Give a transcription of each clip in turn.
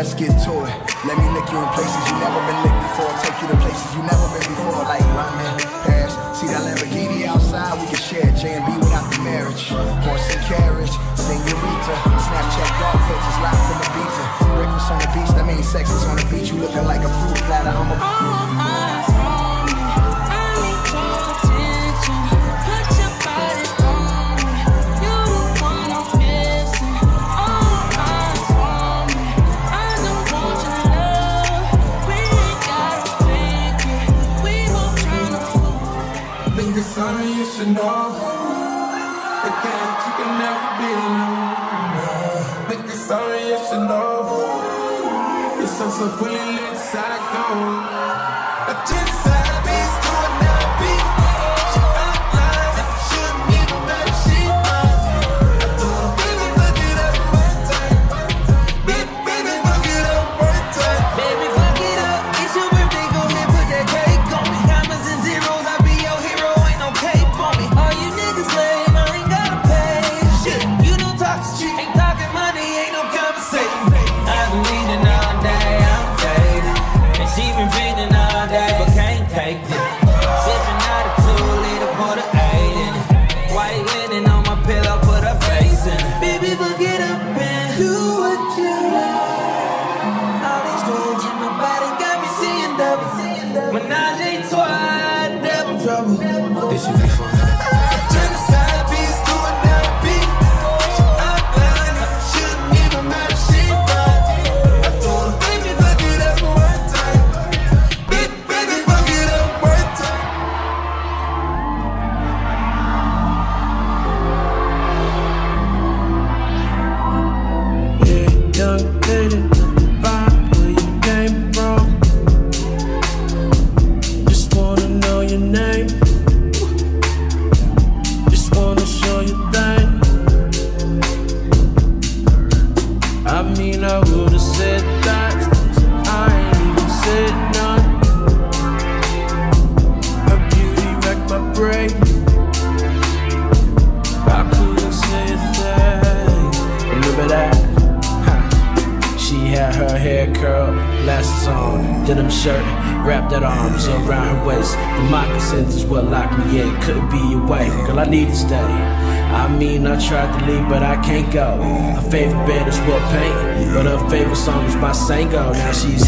let's get to it. Let me lick you in places you never been licked before. Take you to places you never been before. Like London, Paris. See that Lamborghini outside? We can share J&B without the marriage. Horse and carriage, senorita. Snapchat dog pictures live from the beach. Breakfast on the beach, that means sex is on the beach. You looking like a fruit platter. I'm a Sorry, you should know that you can never be alone. Make me sorry, you should know you're so fully lit, psycho. A genocide beast to another beat. She outlined that she shouldn't even matter, she mine. I told her, baby, fuck it up one time. Baby, fuck it up one time. Baby, fuck it up. It's your birthday, go ahead, put that cake on me. Commas and zeros, I'll be your hero. Cape on me. All you niggas lame, I ain't gotta pay shit. You don't talk shit, ain't talking money, ain't no conversation. I've been reading all day, I'm faded. And she been feeding all day, but can't take it. Sipping out a 2-liter, put a 8 in it. White linen on my pillow, put her face in it. Baby, fuck it up and do what you like. All these drugs in my body got me seeing double. Menage a trois, double trouble. This should be fun. Genocide beast to another beat. She outlined it, shouldn't even matter, she mine. I told her, baby, fuck it up one time. Baby, fuck it up one time. Yeah, young lady, find where you came from. Just wanna know your name. I mean, I would've said that, I ain't even said none. Her beauty wrecked my brain. I couldn't say a thing. Remember that? Ha. She had her hair curled, glasses on, denim shirt, wrapped her arms around her waist. The moccasins is what locked me in, couldn't be away. Girl, I need to stay. I mean, I tried to leave, but I can't go. Her favorite band is what paint, but her favorite song is my Sango. Now she's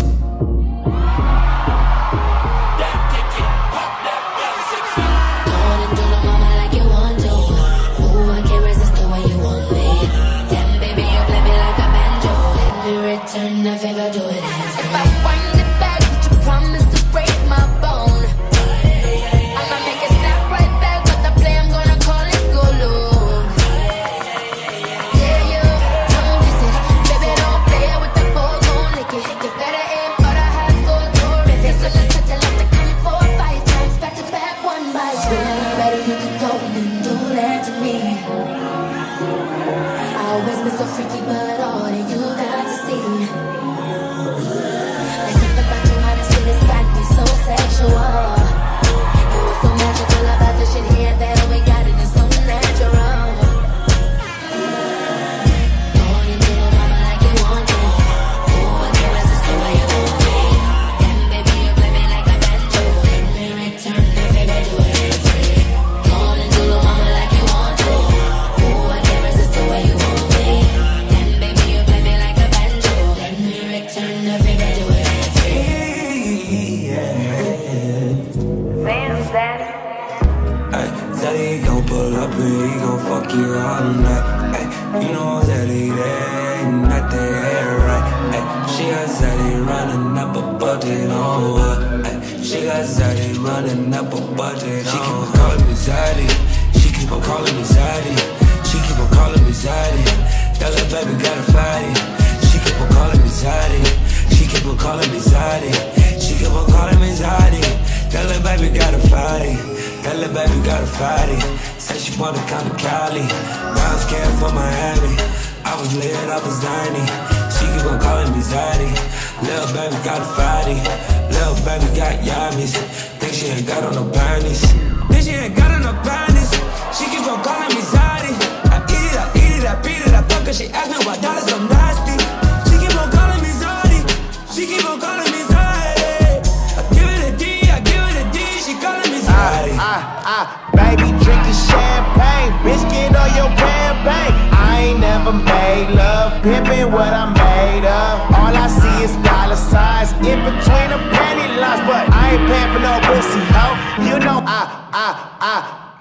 she ask me why dollars so nasty. She keep on calling me Zodi. pimpin' what I'm made of. All I see is dollar signs in between the panty lines, but I ain't paying for no pussy, ho. You know I